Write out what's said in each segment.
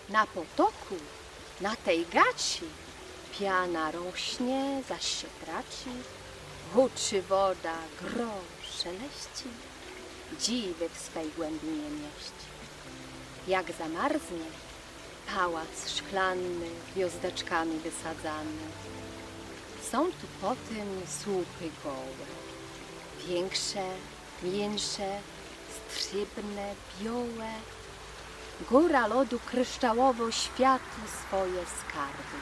Na potoku, na tej gaci, piana rośnie, zaś się traci, huczy woda, gro szeleści, dziwy w swej głębinie mieści. Jak zamarznie, pałac szklanny, gwiazdeczkami wysadzany. Są tu po tym słupy gołe, większe, mniejsze, strzybne, białe. Góra lodu kryształowo światli swoje skarby.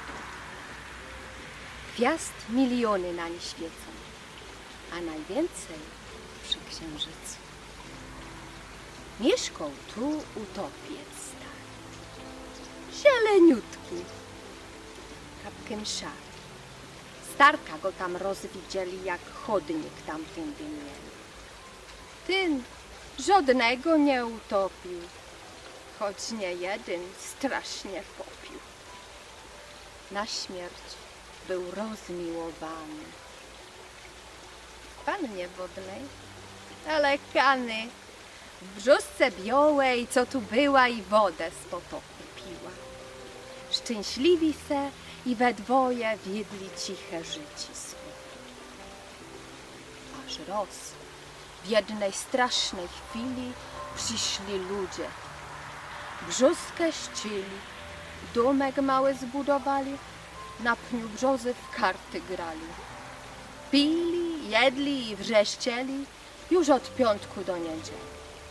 Gwiazd miliony na nie świecą, a najwięcej przy księżycu. Mieszkał tu utopiec stary, zieleniutki, kapkiem szary. Starka go tam rozwidzieli, jak chodnik tamtędy mieli. Ten żadnego nie utopił, choć nie jeden strasznie popił. Na śmierć był rozmiłowany. Pannie wodnej, ale kany, w brzusce białej, co tu była i wodę z potoku piła. Szczęśliwi se i we dwoje wiedli ciche życie swoje. Aż roz w jednej strasznej chwili przyszli ludzie. Brzuskę ścili, domek mały zbudowali, na pniu brzozy w karty grali. Pili, jedli i wrzeszczeli już od piątku do niedzieli.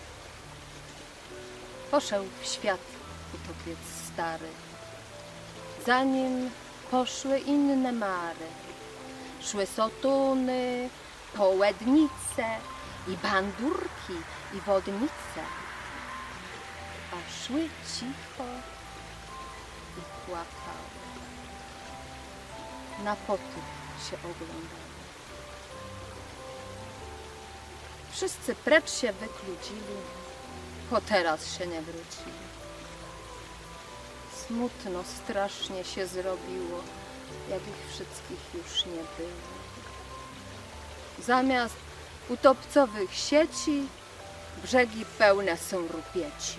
Poszedł w świat utopiec stary, za nim poszły inne mary. Szły sotuny, połednice i bandurki i wodnice. A szły cicho i płakały. Na potok się oglądały. Wszyscy precz się wykludzili, po teraz się nie wrócili. Smutno strasznie się zrobiło, jak ich wszystkich już nie było. Zamiast utopcowych sieci, brzegi pełne są rupieci.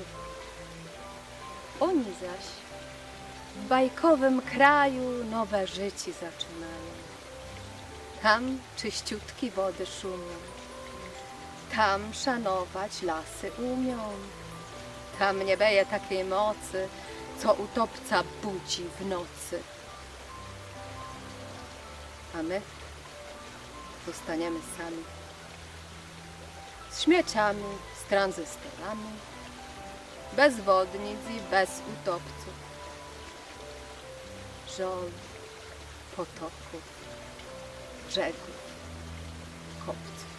Oni zaś w bajkowym kraju nowe życie zaczynają. Tam czyściutki wody szumią, tam szanować lasy umią, tam nie beje takiej mocy, co utopca budzi w nocy. A my zostaniemy sami, z śmieciami, z tranzystorami, bez wodnic i bez utopców. Żol, potoków, brzegów, kopców.